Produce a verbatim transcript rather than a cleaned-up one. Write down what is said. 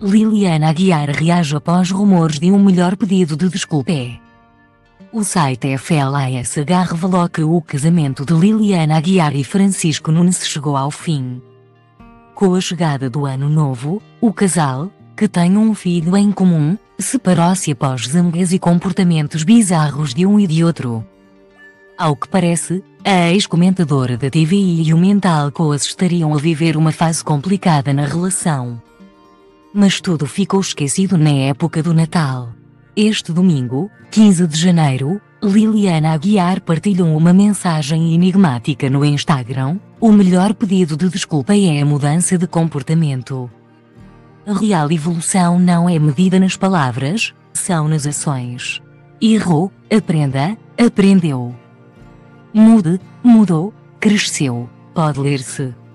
Liliana Aguiar reage após rumores de um melhor pedido de desculpa. O site F L A S H revelou que o casamento de Liliana Aguiar e Francisco Nunes chegou ao fim. Com a chegada do ano novo, o casal, que tem um filho em comum, separou-se após zangas e comportamentos bizarros de um e de outro. Ao que parece, a ex-comentadora da T V I e o Mental Coach estariam a viver uma fase complicada na relação. Mas tudo ficou esquecido na época do Natal. Este domingo, quinze de janeiro, Liliana Aguiar partilhou uma mensagem enigmática no Instagram: o melhor pedido de desculpa é a mudança de comportamento. A real evolução não é medida nas palavras, são nas ações. Errou, aprenda, aprendeu. Mude, mudou, cresceu. Pode ler-se.